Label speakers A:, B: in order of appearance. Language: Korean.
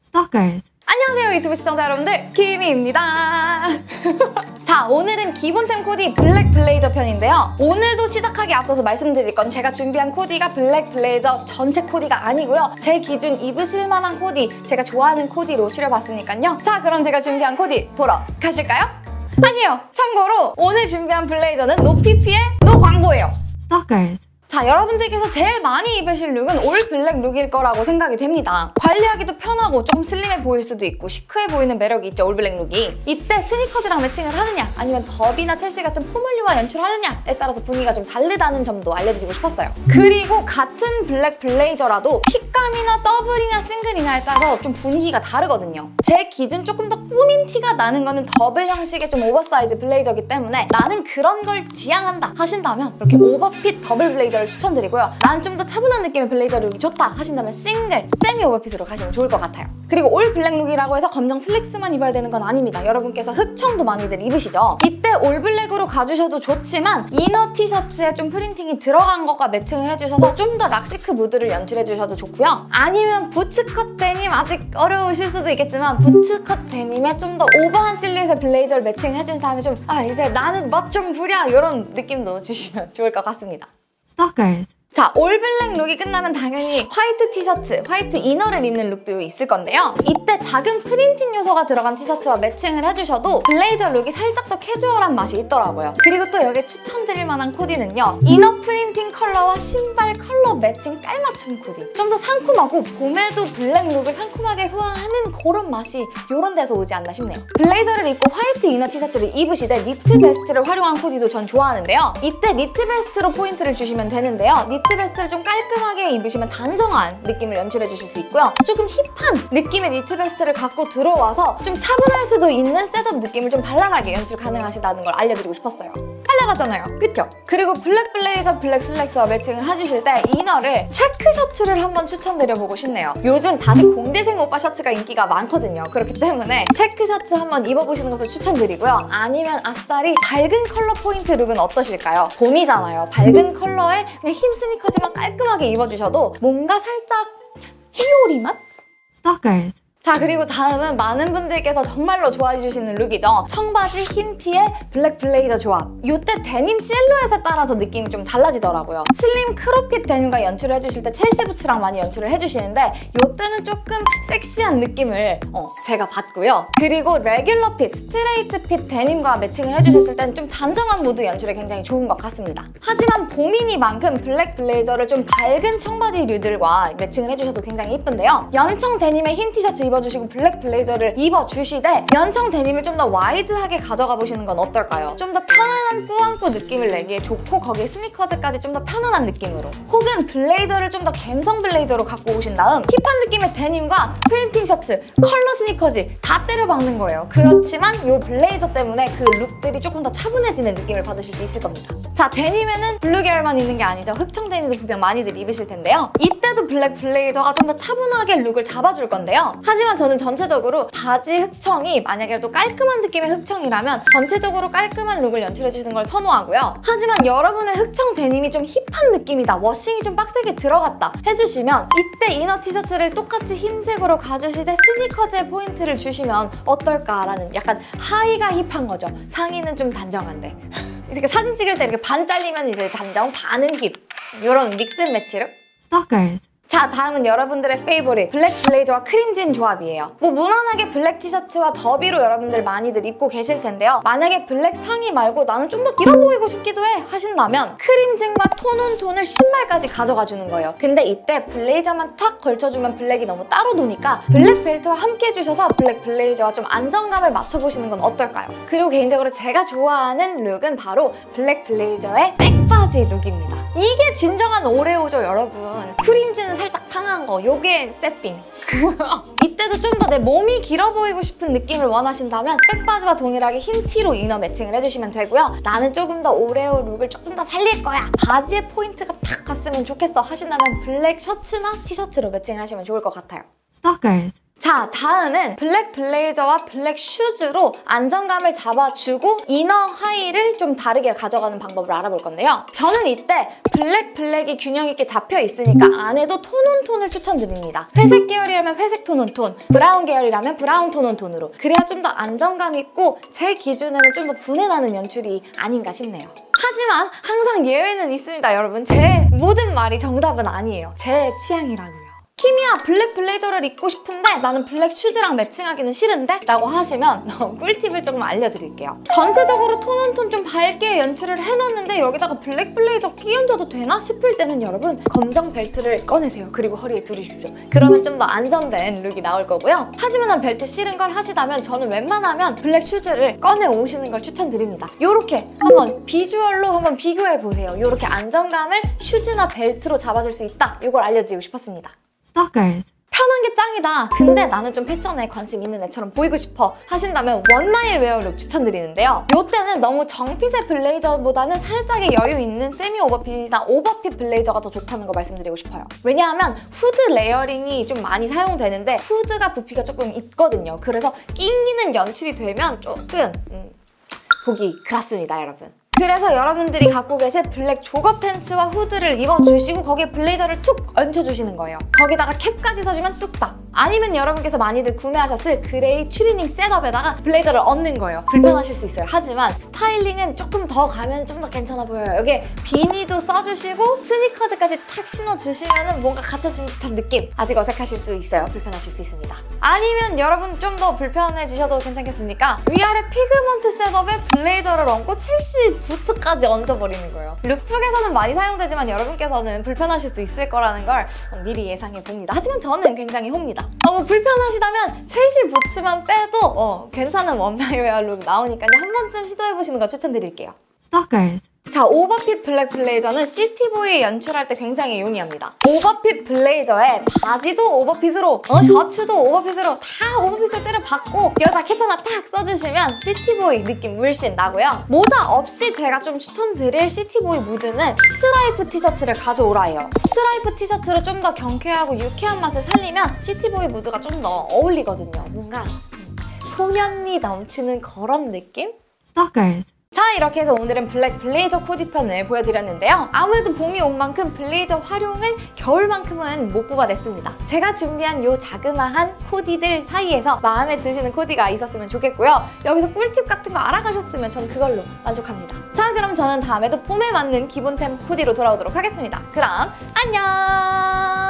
A: Stalkers.
B: 안녕하세요 유튜브 시청자 여러분들, 키미입니다. 자, 오늘은 기본템 코디 블랙 블레이저 편인데요. 오늘도 시작하기 앞서서 말씀드릴 건 제가 준비한 코디가 블랙 블레이저 전체 코디가 아니고요. 제 기준 입으실 만한 코디, 제가 좋아하는 코디로 추려봤으니까요. 자, 그럼 제가 준비한 코디 보러 가실까요? 아니요, 참고로 오늘 준비한 블레이저는 노 PP의 노 광고예요.
A: Stalkers.
B: 자, 여러분들께서 제일 많이 입으실 룩은 올 블랙 룩일 거라고 생각이 됩니다. 관리하기도 편하고 조금 슬림해 보일 수도 있고 시크해 보이는 매력이 있죠, 올 블랙 룩이. 이때 스니커즈랑 매칭을 하느냐 아니면 더비나 첼시 같은 포멀류와 연출하느냐에 따라서 분위기가 좀 다르다는 점도 알려드리고 싶었어요. 그리고 같은 블랙 블레이저라도 핏감이나 더블이냐 싱글이냐에 따라서 좀 분위기가 다르거든요. 제 기준 조금 더 꾸민 티가 나는 거는 더블 형식의 좀 오버사이즈 블레이저이기 때문에 나는 그런 걸 지향한다 하신다면 이렇게 오버핏 더블 블레이저 추천드리고요. 난 좀 더 차분한 느낌의 블레이저 룩이 좋다 하신다면 싱글, 세미 오버핏으로 가시면 좋을 것 같아요. 그리고 올 블랙 룩이라고 해서 검정 슬랙스만 입어야 되는 건 아닙니다. 여러분께서 흑청도 많이들 입으시죠? 이때 올 블랙으로 가주셔도 좋지만 이너 티셔츠에 좀 프린팅이 들어간 것과 매칭을 해주셔서 좀 더 락시크 무드를 연출해주셔도 좋고요. 아니면 부츠컷 데님, 아직 어려우실 수도 있겠지만 부츠컷 데님에 좀 더 오버한 실루엣의 블레이저를 매칭해준 다음에 좀 이제 나는 멋 좀 부려! 이런 느낌 넣어주시면 좋을 것 같습니다.
A: Stalkers.
B: 자, 올 블랙 룩이 끝나면 당연히 화이트 티셔츠, 화이트 이너를 입는 룩도 있을 건데요. 이때 작은 프린팅 요소가 들어간 티셔츠와 매칭을 해주셔도 블레이저 룩이 살짝 더 캐주얼한 맛이 있더라고요. 그리고 또 여기 추천드릴 만한 코디는요. 이너 프린팅 컬러와 신발 컬러 매칭 깔맞춤 코디. 좀 더 상큼하고 봄에도 블랙 룩을 상큼하게 소화하는 그런 맛이 이런 데서 오지 않나 싶네요. 블레이저를 입고 화이트 이너 티셔츠를 입으시되 니트 베스트를 활용한 코디도 전 좋아하는데요. 이때 니트 베스트로 포인트를 주시면 되는데요. 니트 베스트를 좀 깔끔하게 입으시면 단정한 느낌을 연출해 주실 수 있고요. 조금 힙한 느낌의 니트 베스트를 갖고 들어와서 좀 차분할 수도 있는 셋업 느낌을 좀 발랄하게 연출 가능하시다는 걸 알려드리고 싶었어요. 발랄하잖아요, 그쵸? 그리고 블랙 블레이저, 블랙 슬랙스와 매칭을 해주실 때 이너를 체크 셔츠를 한번 추천드려보고 싶네요. 요즘 다시 공대생 오빠 셔츠가 인기가 많거든요. 그렇기 때문에 체크 셔츠 한번 입어보시는 것도 추천드리고요. 아니면 아싸리 밝은 컬러 포인트 룩은 어떠실까요? 봄이잖아요. 밝은 컬러에 그냥 흰 스니커즈만 깔끔하게 입어주셔도 뭔가 살짝 휘요리 맛?
A: Stalkers.
B: 자, 그리고 다음은 많은 분들께서 정말로 좋아해 주시는 룩이죠. 청바지, 흰 티에 블랙 블레이저 조합. 이때 데님 실루엣에 따라서 느낌이 좀 달라지더라고요. 슬림 크롭핏 데님과 연출을 해주실 때 첼시 부츠랑 많이 연출을 해주시는데 이때는 조금 섹시한 느낌을 제가 받고요. 그리고 레귤러 핏, 스트레이트 핏 데님과 매칭을 해주셨을 때는 좀 단정한 무드 연출에 굉장히 좋은 것 같습니다. 하지만 봄이니만큼 블랙 블레이저를 좀 밝은 청바지 류들과 매칭을 해주셔도 굉장히 이쁜데요. 연청 데님의 흰 티셔츠 입어주시고 블랙 블레이저를 입어주시되 연청 데님을 좀 더 와이드하게 가져가 보시는 건 어떨까요? 좀 더 편안한 꾸안꾸 느낌을 내기에 좋고 거기에 스니커즈까지 좀 더 편안한 느낌으로, 혹은 블레이저를 좀 더 갬성 블레이저로 갖고 오신 다음 힙한 느낌의 데님과 프린팅 셔츠, 컬러 스니커즈 다 때려 박는 거예요. 그렇지만 이 블레이저 때문에 그 룩들이 조금 더 차분해지는 느낌을 받으실 수 있을 겁니다. 자, 데님에는 블루 계열만 있는 게 아니죠. 흑청 데님도 분명 많이들 입으실 텐데요. 이때도 블랙 블레이저가 좀 더 차분하게 룩을 잡아줄 건데요. 하지만 저는 전체적으로 바지 흑청이 만약에 또 깔끔한 느낌의 흑청이라면 전체적으로 깔끔한 룩을 연출해주시는 걸 선호하고요. 하지만 여러분의 흑청 데님이 좀 힙한 느낌이다, 워싱이 좀 빡세게 들어갔다 해주시면 이때 이너 티셔츠를 똑같이 흰색으로 가주시되 스니커즈에 포인트를 주시면 어떨까라는, 약간 하의가 힙한 거죠. 상의는 좀 단정한데 이렇게 사진 찍을 때 이렇게 반 잘리면 이제 단정, 반은 힙, 이런 믹스 매치룩?
A: Stalkers.
B: 자, 다음은 여러분들의 페이보릿 블랙 블레이저와 크림진 조합이에요. 뭐 무난하게 블랙 티셔츠와 더비로 여러분들 많이들 입고 계실 텐데요. 만약에 블랙 상의 말고 나는 좀 더 길어 보이고 싶기도 해 하신다면 크림진과 톤온톤을 신발까지 가져가 주는 거예요. 근데 이때 블레이저만 탁 걸쳐주면 블랙이 너무 따로 노니까 블랙 벨트와 함께 해주셔서 블랙 블레이저와 좀 안정감을 맞춰보시는 건 어떨까요? 그리고 개인적으로 제가 좋아하는 룩은 바로 블랙 블레이저의 백바지 룩입니다. 이게 진정한 오레오죠, 여러분. 크림진은 살짝 탕한 거, 요게 세핑. 이때도 좀 더 내 몸이 길어 보이고 싶은 느낌을 원하신다면 백바지와 동일하게 흰 티로 이너 매칭을 해주시면 되고요. 나는 조금 더 오레오 룩을 조금 더 살릴 거야, 바지에 포인트가 탁 갔으면 좋겠어 하신다면 블랙 셔츠나 티셔츠로 매칭을 하시면 좋을 것 같아요.
A: Stalkers.
B: 자, 다음은 블랙 블레이저와 블랙 슈즈로 안정감을 잡아주고 이너 하의를 좀 다르게 가져가는 방법을 알아볼 건데요. 저는 이때 블랙이 균형 있게 잡혀 있으니까 안에도 톤온톤을 추천드립니다. 회색 계열이라면 회색 톤온톤, 브라운 계열이라면 브라운 톤온톤으로. 그래야 좀 더 안정감 있고 제 기준에는 좀 더 분해나는 연출이 아닌가 싶네요. 하지만 항상 예외는 있습니다, 여러분. 제 모든 말이 정답은 아니에요. 제 취향이라고요. 키미야, 블랙 블레이저를 입고 싶은데 나는 블랙 슈즈랑 매칭하기는 싫은데? 라고 하시면 꿀팁을 조금 알려드릴게요. 전체적으로 톤온톤 좀 밝게 연출을 해놨는데 여기다가 블랙 블레이저 끼얹어도 되나 싶을 때는 여러분 검정 벨트를 꺼내세요. 그리고 허리에 두르십시오. 그러면 좀 더 안정된 룩이 나올 거고요. 하지만 난 벨트 싫은 걸 하시다면 저는 웬만하면 블랙 슈즈를 꺼내 오시는 걸 추천드립니다. 요렇게 한번 비주얼로 한번 비교해보세요. 요렇게 안정감을 슈즈나 벨트로 잡아줄 수 있다. 이걸 알려드리고 싶었습니다.
A: Stalkers.
B: 편한 게 짱이다. 근데 나는 좀 패션에 관심 있는 애처럼 보이고 싶어 하신다면 원마일 웨어 룩 추천드리는데요. 이때는 너무 정핏의 블레이저보다는 살짝의 여유 있는 세미 오버핏이나 오버핏 블레이저가 더 좋다는 거 말씀드리고 싶어요. 왜냐하면 후드 레이어링이 좀 많이 사용되는데 후드가 부피가 조금 있거든요. 그래서 낑기는 연출이 되면 조금 보기 그렇습니다, 여러분. 그래서 여러분들이 갖고 계실 블랙 조거 팬츠와 후드를 입어주시고 거기에 블레이저를 툭 얹혀주시는 거예요. 거기다가 캡까지 써주면 뚝딱. 아니면 여러분께서 많이들 구매하셨을 그레이 추리닝 셋업에다가 블레이저를 얹는 거예요. 불편하실 수 있어요. 하지만 스타일링은 조금 더 가면 좀 더 괜찮아 보여요. 여기에 비니도 써주시고 스니커즈까지 탁 신어주시면 뭔가 갖춰진 듯한 느낌. 아직 어색하실 수 있어요. 불편하실 수 있습니다. 아니면 여러분 좀 더 불편해지셔도 괜찮겠습니까? 위아래 피그먼트 셋업에 블레이저를 얹고 첼시 부츠까지 얹어버리는 거예요. 룩북에서는 많이 사용되지만 여러분께서는 불편하실 수 있을 거라는 걸 미리 예상해봅니다. 하지만 저는 굉장히 홉니다. 불편하시다면 첼시 부츠만 빼도 괜찮은 원마일웨어 룩 나오니까요. 한 번쯤 시도해보시는 거 추천드릴게요.
A: Stalkers.
B: 자, 오버핏 블랙 블레이저는 시티보이 연출할 때 굉장히 용이합니다. 오버핏 블레이저에 바지도 오버핏으로, 셔츠도 오버핏으로 다 오버핏을 때려박고 여기다 캡 하나 탁 써주시면 시티보이 느낌 물씬 나고요. 모자 없이 제가 좀 추천드릴 시티보이 무드는 스트라이프 티셔츠를 가져오라예요. 스트라이프 티셔츠로 좀 더 경쾌하고 유쾌한 맛을 살리면 시티보이 무드가 좀 더 어울리거든요. 뭔가 소년미 넘치는 그런 느낌?
A: Stalkers.
B: 자, 이렇게 해서 오늘은 블랙 블레이저 코디편을 보여드렸는데요. 아무래도 봄이 온 만큼 블레이저 활용을 겨울만큼은 못 뽑아냈습니다. 제가 준비한 요 자그마한 코디들 사이에서 마음에 드시는 코디가 있었으면 좋겠고요. 여기서 꿀팁 같은 거 알아가셨으면 저는 그걸로 만족합니다. 자, 그럼 저는 다음에도 봄에 맞는 기본템 코디로 돌아오도록 하겠습니다. 그럼 안녕!